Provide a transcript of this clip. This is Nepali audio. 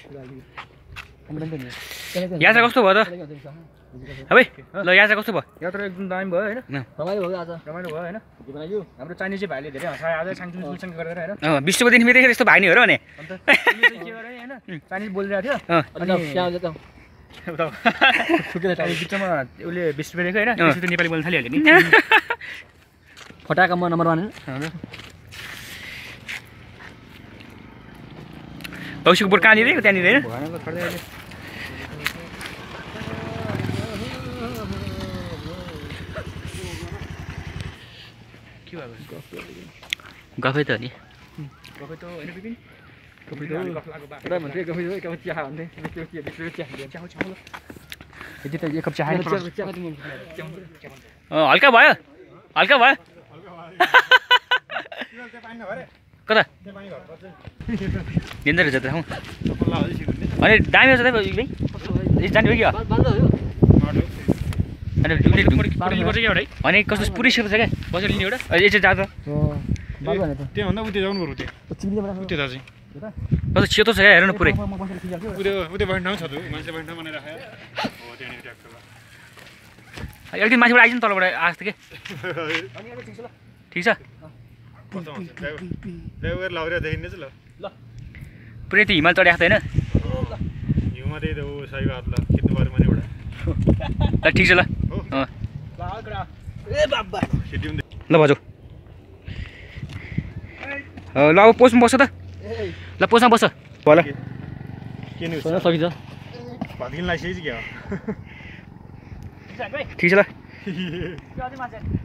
यात्रा कस्तो भयो त अबे ल यात्रा कस्तो भयो यात्रा एकदम दामी भयो हैन रमाइलो भयो आज रमाइलो भयो हैन के बनायो हाम्रो चाइनिज भाइले धेरै हँसायो आज साङचुङ सुलसँग गरेर हैन विष्णुको दिन फेरि यस्तो भाइ नि हो र भने अन्त के गरे हैन चाइनिज बोलिरहेको थियो अनि त्यहाँ त सुकेर चाहिँ बिचमा उसले 20 रुपैयाँ दिएको हैन त्यसपछि नेपाली बोल्न थालिहाल्यो नि फटाकामा नम्बर 1 हैन औषिक बोर्ड कहाँनिर त्यहाँनिर हैन भनेको खड्दै अहिले के भयो गफै त नि गफै त हैन बिपिन गफै त एउटा भन्थे गफै एक कप चिया भन्थे बिस्कुट चिया चाउ चाउ ल यति त एक कप चिया हल्का भयो हल्का भयो कता निन्द्रा रहेछ त अनि दामी रहेछ त भाइ जाने हो कि अनि कस्तो पुरै सेतो छ क्या बसेर लिने एउटा यसो जाँदा त्योभन्दा उतै जाउनु पर्यो उतै दाजु कस्तो सेतो छ क्या हेर्नु पुरै उतै बैठ्न छ त मान्छे बैठ्न भनेर राखे हो त्यहाँनिर ट्याक्टरमा एकदिन मान्छेबाट आइज नि तलबाट आएको थियो कि ठिक छ ड्राइभर लाउरे देखिने छ ल पुरै त्यो हिमाल चढेको होइन हिउँमा त्यही त ऊ सही बात ल खिच्नु पऱ्यो माथिबाट ल ठिक छ ल ल बजौ ल अब पोस्टमा बस्छ त ल पोस्टमा बस्छ ल के न्युज सकिन्छ भत्किन लागिसकेछ क्या ठिक छ ल